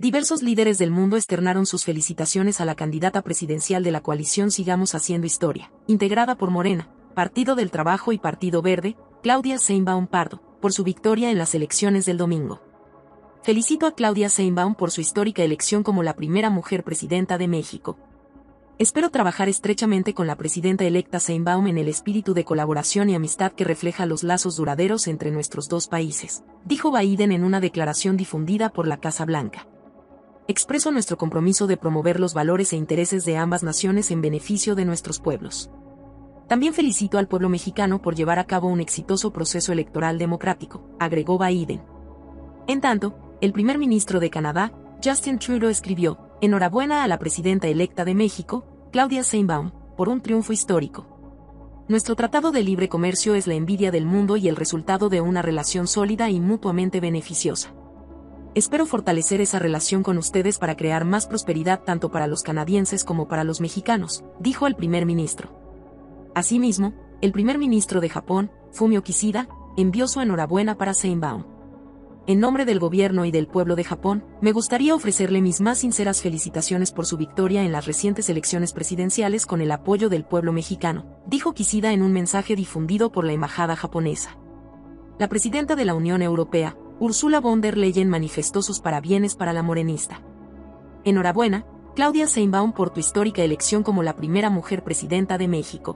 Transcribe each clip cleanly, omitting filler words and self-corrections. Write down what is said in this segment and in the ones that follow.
Diversos líderes del mundo externaron sus felicitaciones a la candidata presidencial de la coalición Sigamos Haciendo Historia, integrada por Morena, Partido del Trabajo y Partido Verde, Claudia Sheinbaum Pardo, por su victoria en las elecciones del domingo. Felicito a Claudia Sheinbaum por su histórica elección como la primera mujer presidenta de México. Espero trabajar estrechamente con la presidenta electa Sheinbaum en el espíritu de colaboración y amistad que refleja los lazos duraderos entre nuestros dos países, dijo Biden en una declaración difundida por la Casa Blanca. Expreso nuestro compromiso de promover los valores e intereses de ambas naciones en beneficio de nuestros pueblos. También felicito al pueblo mexicano por llevar a cabo un exitoso proceso electoral democrático, agregó Biden. En tanto, el primer ministro de Canadá, Justin Trudeau, escribió: enhorabuena a la presidenta electa de México, Claudia Sheinbaum, por un triunfo histórico. Nuestro tratado de libre comercio es la envidia del mundo y el resultado de una relación sólida y mutuamente beneficiosa. Espero fortalecer esa relación con ustedes para crear más prosperidad tanto para los canadienses como para los mexicanos, dijo el primer ministro. Asimismo, el primer ministro de Japón, Fumio Kishida, envió su enhorabuena para Sheinbaum. En nombre del gobierno y del pueblo de Japón, me gustaría ofrecerle mis más sinceras felicitaciones por su victoria en las recientes elecciones presidenciales con el apoyo del pueblo mexicano, dijo Kishida en un mensaje difundido por la embajada japonesa. La presidenta de la Unión Europea, Ursula von der Leyen, manifestó sus parabienes para la morenista. Enhorabuena, Claudia Sheinbaum, por tu histórica elección como la primera mujer presidenta de México.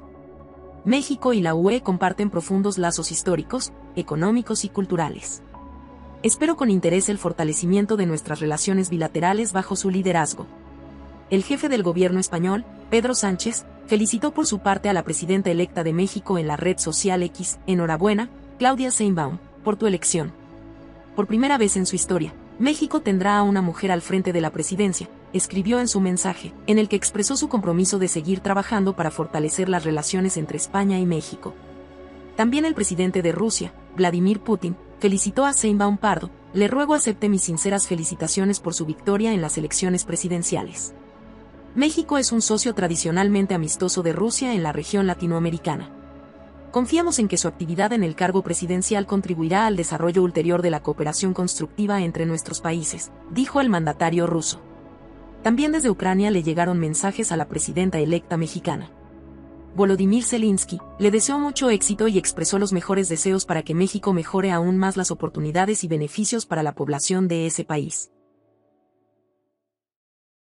México y la UE comparten profundos lazos históricos, económicos y culturales. Espero con interés el fortalecimiento de nuestras relaciones bilaterales bajo su liderazgo. El jefe del gobierno español, Pedro Sánchez, felicitó por su parte a la presidenta electa de México en la red social X. Enhorabuena, Claudia Sheinbaum, por tu elección. Por primera vez en su historia, México tendrá a una mujer al frente de la presidencia, escribió en su mensaje, en el que expresó su compromiso de seguir trabajando para fortalecer las relaciones entre España y México. También el presidente de Rusia, Vladimir Putin, felicitó a Sheinbaum Pardo: le ruego acepte mis sinceras felicitaciones por su victoria en las elecciones presidenciales. México es un socio tradicionalmente amistoso de Rusia en la región latinoamericana. Confiamos en que su actividad en el cargo presidencial contribuirá al desarrollo ulterior de la cooperación constructiva entre nuestros países, dijo el mandatario ruso. También desde Ucrania le llegaron mensajes a la presidenta electa mexicana. Volodymyr Zelensky le deseó mucho éxito y expresó los mejores deseos para que México mejore aún más las oportunidades y beneficios para la población de ese país.